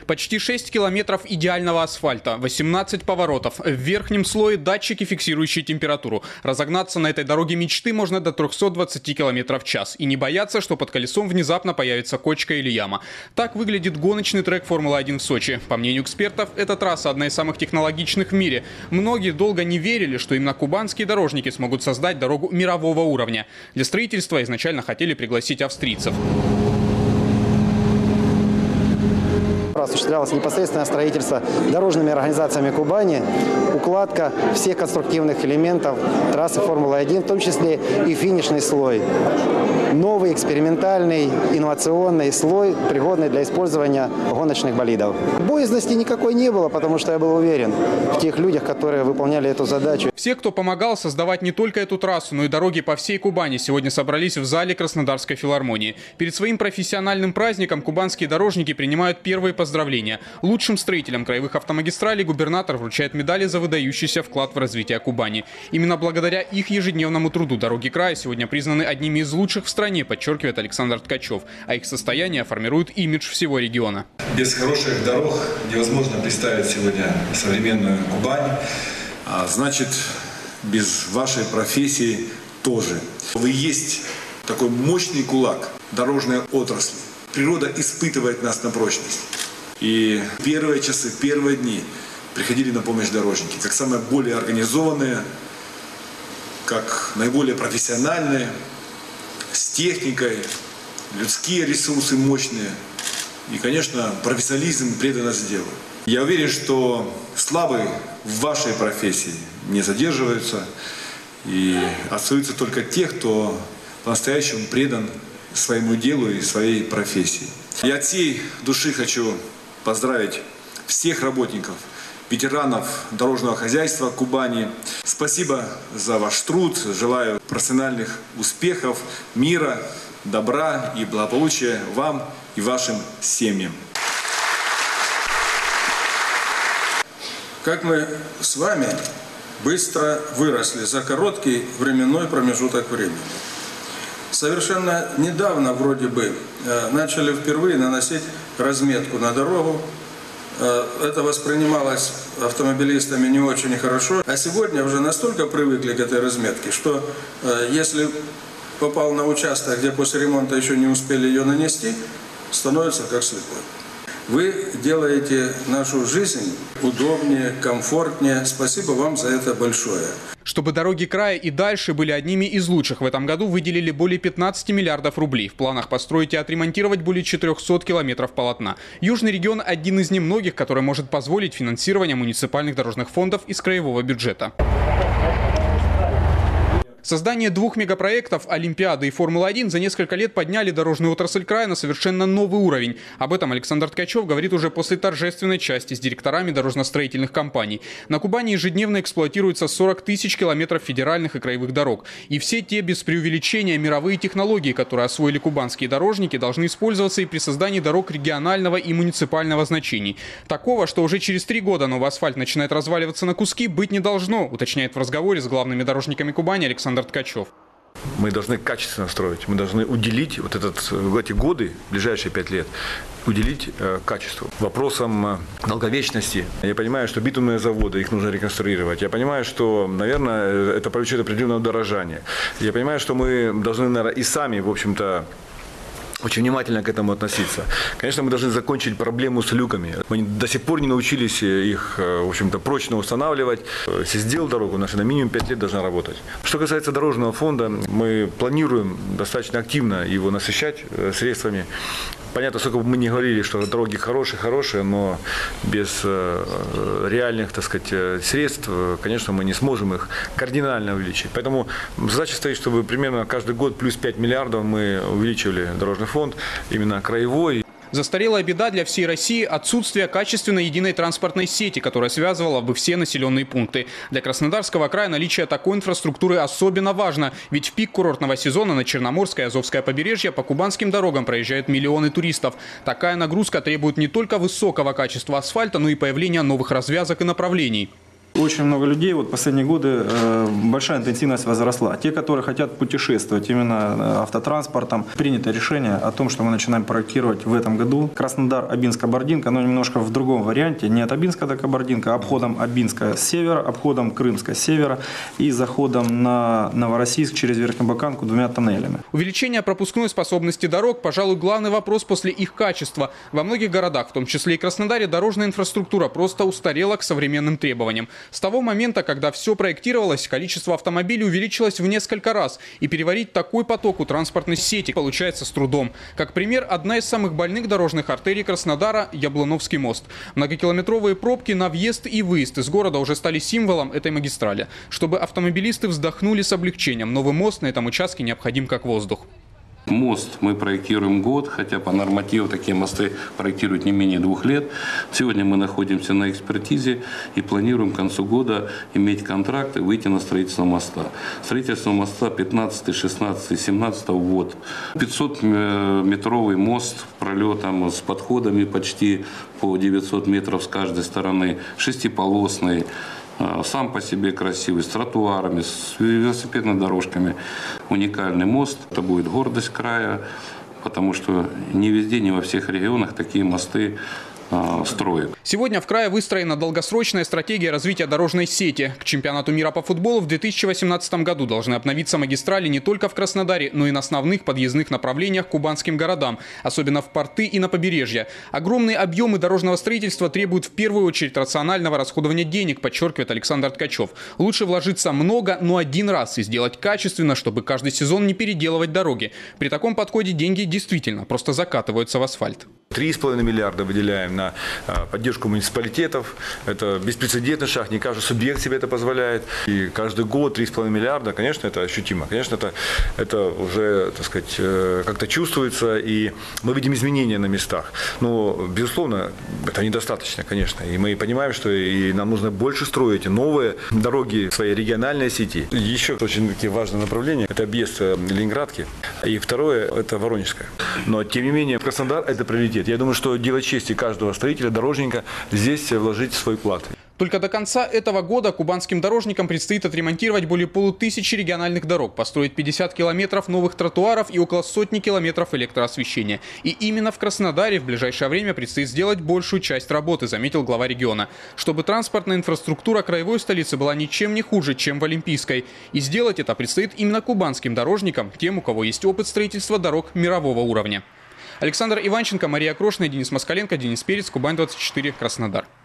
Почти 6 километров идеального асфальта, 18 поворотов. В верхнем слое датчики, фиксирующие температуру. Разогнаться на этой дороге мечты можно до 320 км в час. И не бояться, что под колесом внезапно появится кочка или яма. Так выглядит гоночный трек Формулы-1 в Сочи. По мнению экспертов, эта трасса одна из самых технологичных в мире. Многие долго не верили, что именно кубанские дорожники смогут создать дорогу мирового уровня. Для строительства изначально хотели пригласить австрийцев. Осуществлялось непосредственное строительство дорожными организациями Кубани, укладка всех конструктивных элементов трассы Формулы-1, в том числе и финишный слой. Новый, экспериментальный, инновационный слой, пригодный для использования гоночных болидов. Боязности никакой не было, потому что я был уверен в тех людях, которые выполняли эту задачу. Все, кто помогал создавать не только эту трассу, но и дороги по всей Кубани, сегодня собрались в зале Краснодарской филармонии. Перед своим профессиональным праздником кубанские дорожники принимают первые поздравления. Лучшим строителям краевых автомагистралей губернатор вручает медали за выдающийся вклад в развитие Кубани. Именно благодаря их ежедневному труду дороги края сегодня признаны одними из лучших в стране, подчеркивает Александр Ткачев. А их состояние формирует имидж всего региона. Без хороших дорог невозможно представить сегодня современную Кубань. А значит, без вашей профессии тоже. Вы есть такой мощный кулак дорожной отрасли. Природа испытывает нас на прочность. И первые часы, первые дни приходили на помощь дорожники, как самые более организованные, как наиболее профессиональные, с техникой, людские ресурсы мощные и, конечно, профессионализм, преданность делу. Я уверен, что славы в вашей профессии не задерживаются и остаются только те, кто по-настоящему предан своему делу и своей профессии. Я от всей души хочу поздравить всех работников, ветеранов дорожного хозяйства Кубани. Спасибо за ваш труд. Желаю профессиональных успехов, мира, добра и благополучия вам и вашим семьям. Как мы с вами быстро выросли за короткий временной промежуток времени. Совершенно недавно вроде бы начали впервые наносить разметку на дорогу. Это воспринималось автомобилистами не очень хорошо. А сегодня уже настолько привыкли к этой разметке, что если попал на участок, где после ремонта еще не успели ее нанести, становится как слепой. Вы делаете нашу жизнь удобнее, комфортнее. Спасибо вам за это большое. Чтобы дороги края и дальше были одними из лучших, в этом году выделили более 15 миллиардов рублей. В планах построить и отремонтировать более 400 километров полотна. Южный регион – один из немногих, который может позволить финансирование муниципальных дорожных фондов из краевого бюджета. Создание двух мегапроектов «Олимпиады» и «Формула-1» за несколько лет подняли дорожную отрасль края на совершенно новый уровень. Об этом Александр Ткачев говорит уже после торжественной части с директорами дорожно-строительных компаний. На Кубани ежедневно эксплуатируется 40 тысяч километров федеральных и краевых дорог. И все те, без преувеличения, мировые технологии, которые освоили кубанские дорожники, должны использоваться и при создании дорог регионального и муниципального значений. Такого, что уже через 3 года новый асфальт начинает разваливаться на куски, быть не должно, уточняет в разговоре с главными дорожниками Кубани Александр Ткачев. Мы должны качественно строить, мы должны уделить в эти годы, ближайшие 5 лет, уделить качеству. Вопросам долговечности. Я понимаю, что битумные заводы, их нужно реконструировать. Я понимаю, что, наверное, это повлечет определенное удорожание. Я понимаю, что мы должны, наверное, и сами, в общем-то, очень внимательно к этому относиться. Конечно, мы должны закончить проблему с люками. Мы до сих пор не научились их, в общем-то, прочно устанавливать. Если сделал дорогу, наша на минимум 5 лет должна работать. Что касается дорожного фонда, мы планируем достаточно активно его насыщать средствами. Понятно, сколько бы мы ни говорили, что дороги хорошие, но без реальных, так сказать, средств, конечно, мы не сможем их кардинально увеличить. Поэтому задача стоит, чтобы примерно каждый год плюс 5 миллиардов мы увеличивали дорожный фонд, именно краевой. Застарелая беда для всей России – отсутствие качественной единой транспортной сети, которая связывала бы все населенные пункты. Для Краснодарского края наличие такой инфраструктуры особенно важно, ведь в пик курортного сезона на Черноморское и Азовское побережье по кубанским дорогам проезжают миллионы туристов. Такая нагрузка требует не только высокого качества асфальта, но и появления новых развязок и направлений. Очень много людей, вот последние годы большая интенсивность возросла. Те, которые хотят путешествовать именно автотранспортом, принято решение о том, что мы начинаем проектировать в этом году Краснодар-Абинск-Кабардинка, но немножко в другом варианте. Не от Абинска до Кабардинка, а обходом Абинска с севера, обходом Крымска с севера и заходом на Новороссийск через Верхнебаканку 2 тоннелями. Увеличение пропускной способности дорог, пожалуй, главный вопрос после их качества. Во многих городах, в том числе и Краснодаре, дорожная инфраструктура просто устарела к современным требованиям. С того момента, когда все проектировалось, количество автомобилей увеличилось в несколько раз. И переварить такой поток у транспортной сети получается с трудом. Как пример, одна из самых больных дорожных артерий Краснодара – Яблоновский мост. Многокилометровые пробки на въезд и выезд из города уже стали символом этой магистрали. Чтобы автомобилисты вздохнули с облегчением, новый мост на этом участке необходим как воздух. Мост мы проектируем год, хотя по нормативу такие мосты проектируют не менее 2 лет. Сегодня мы находимся на экспертизе и планируем к концу года иметь контракт и выйти на строительство моста. Строительство моста 15, 16, 17 год. 500-метровый мост пролетом с подходами почти по 900 метров с каждой стороны, 6-полосный. Сам по себе красивый, с тротуарами, с велосипедными дорожками. Уникальный мост. Это будет гордость края, потому что не везде, не во всех регионах такие мосты строят. Сегодня в крае выстроена долгосрочная стратегия развития дорожной сети. К чемпионату мира по футболу в 2018 году должны обновиться магистрали не только в Краснодаре, но и на основных подъездных направлениях к кубанским городам, особенно в порты и на побережье. Огромные объемы дорожного строительства требуют в первую очередь рационального расходования денег, подчеркивает Александр Ткачев. Лучше вложиться много, но один раз и сделать качественно, чтобы каждый сезон не переделывать дороги. При таком подходе деньги действительно просто закатываются в асфальт. 3,5 миллиарда выделяем на поддержку муниципалитетов. Это беспрецедентный шаг, не каждый субъект себе это позволяет. И каждый год 3,5 миллиарда, конечно, это ощутимо. Конечно, это уже, так сказать, как-то чувствуется, и мы видим изменения на местах. Но, безусловно, это недостаточно, конечно. И мы понимаем, что и нам нужно больше строить новые дороги в своей региональной сети. Еще очень важное направление – это объезд Ленинградки. И второе – это Воронежское. Но, тем не менее, Краснодар – это приоритет. Я думаю, что дело чести каждого строителя, дорожника здесь вложить свой вклад. Только до конца этого года кубанским дорожникам предстоит отремонтировать более 500 региональных дорог, построить 50 километров новых тротуаров и около 100 километров электроосвещения. И именно в Краснодаре в ближайшее время предстоит сделать большую часть работы, заметил глава региона. Чтобы транспортная инфраструктура краевой столицы была ничем не хуже, чем в Олимпийской. И сделать это предстоит именно кубанским дорожникам, тем, у кого есть опыт строительства дорог мирового уровня. Александр Иванченко, Мария Крошная, Денис Москаленко, Денис Перец, Кубань 24, Краснодар.